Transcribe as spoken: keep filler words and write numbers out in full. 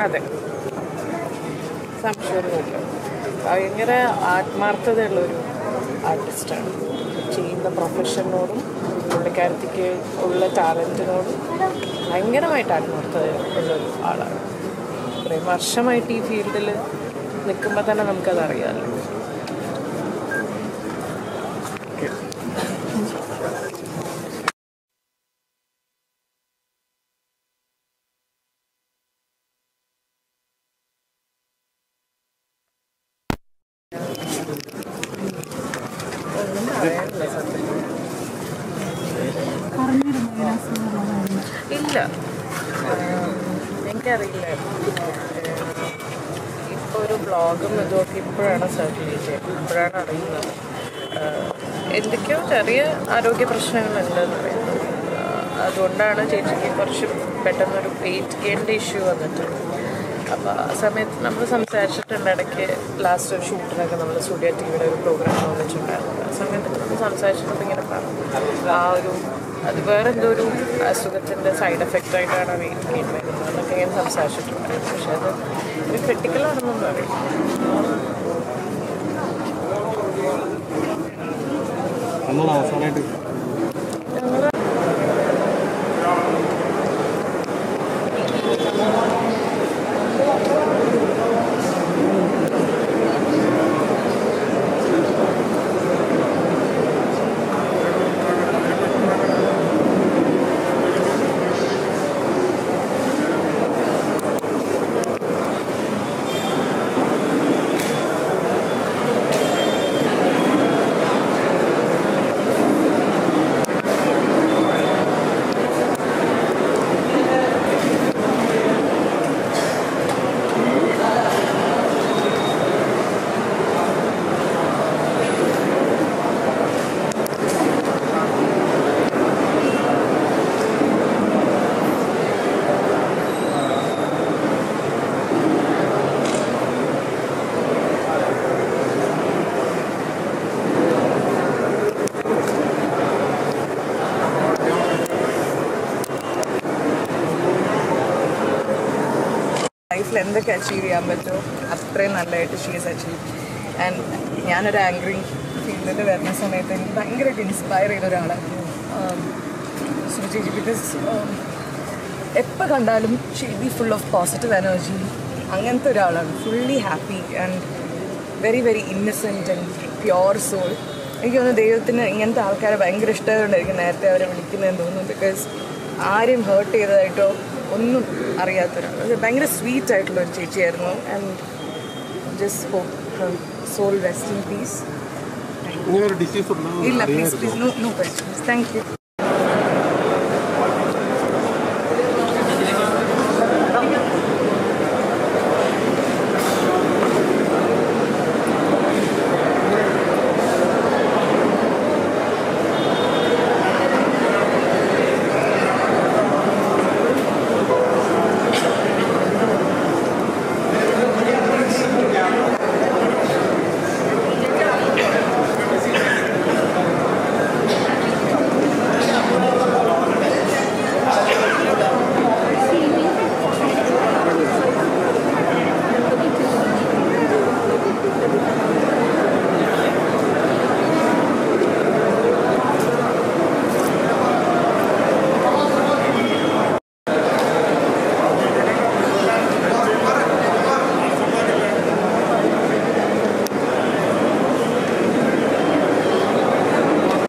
അതെ, സംശയമൊന്നുമില്ല. ഭയങ്കര ആത്മാർത്ഥതയുള്ളൊരു ആർട്ടിസ്റ്റാണ്. ചെയ്യുന്ന പ്രൊഫഷനോടും പുള്ളിക്കാരത്തിക്ക് ഉള്ള ടാലൻറ്റിനോടും ഭയങ്കരമായിട്ട് ആത്മാർത്ഥത ഉള്ളൊരു ആളാണ്. ഇത്രയും വർഷമായിട്ട് ഈ ഫീൽഡിൽ നിൽക്കുമ്പോൾ തന്നെ നമുക്കതറിയാമല്ലോ. ഒന്നും പറയാനില്ല സത്യം. ഇല്ല, എനിക്കറിയില്ല. ഇപ്പോൾ ഒരു ബ്ലോഗും ഇതൊക്കെ ഇപ്പോഴാണ് സർക്കുലേറ്റ് ചെയ്യുന്നത്, ഇപ്പോഴാണ് അറിയുന്നത്. എന്തൊക്കെയോ ചെറിയ ആരോഗ്യ പ്രശ്നങ്ങളുണ്ടെന്ന് പറയുന്നത്. അതുകൊണ്ടാണ് ചേച്ചിക്ക് കുറച്ച് പെട്ടെന്നൊരു വെയിറ്റ് ഗെയിൻ്റെ ഇഷ്യൂ വന്നിട്ടുണ്ട്. അപ്പോൾ ആ സമയത്ത് നമ്മൾ സംസാരിച്ചിട്ടുണ്ട്. ഇടയ്ക്ക് ലാസ്റ്റ് ഒരു ഷൂട്ടിനൊക്കെ നമ്മൾ സ്റ്റുഡിയോ ടി വിയുടെ ഒരു പ്രോഗ്രാം വന്നിട്ടുണ്ടായിരുന്നു. ആ സമയത്ത് നമ്മൾ സംസാരിച്ചിട്ടപ്പോൾ ഇങ്ങനെ പറഞ്ഞു ആ ഒരു അത് വേറെ എന്തോ ഒരു അസുഖത്തിൻ്റെ സൈഡ് എഫക്റ്റ് ആയിട്ടാണ് വെയിറ്റ് ഗെയിൻ വരുന്നത് എന്നൊക്കെ ഞാൻ സംസാരിച്ചിട്ടുണ്ടായിരുന്നു. പക്ഷെ അത് ഒരു ക്രിട്ടിക്കലാണെന്നൊന്നും അറിയില്ല. ലൈഫിൽ എന്തൊക്കെ അച്ചീവ് ചെയ്യാൻ പറ്റുമോ അത്രയും നല്ലതായിട്ട് ഷീസ് അച്ചീവ്. ആൻഡ് ഞാനൊരു ആങ്കറിങ് ഫീൽഡിൽ വരുന്ന സമയത്ത് എനിക്ക് ഭയങ്കരമായിട്ട് ഇൻസ്പയർ ചെയ്ത ഒരാളായിരുന്നു സുബി ചേച്ചി. ബിക്കോസ് എപ്പോൾ കണ്ടാലും she be full of positive energy. അങ്ങനത്തെ ഒരാളാണ്, fully happy and very very innocent and pure soul. എനിക്ക് തോന്നുന്നു ദൈവത്തിന് ഇങ്ങനത്തെ ആൾക്കാരെ ഭയങ്കര ഇഷ്ടമായതുകൊണ്ടായിരിക്കും നേരത്തെ അവരെ വിളിക്കുന്നതെന്ന് തോന്നുന്നു. ബിക്കോസ് ആരെയും ഹേർട്ട് ചെയ്തതായിട്ടോ ഒന്നും അറിയാത്തൊരാൾ. ഭയങ്കര സ്വീറ്റ് ആയിട്ടുള്ളൊരു ചേച്ചിയായിരുന്നു. And just hope soul rest in peace. ഇല്ല, please please no no questions. Thank U.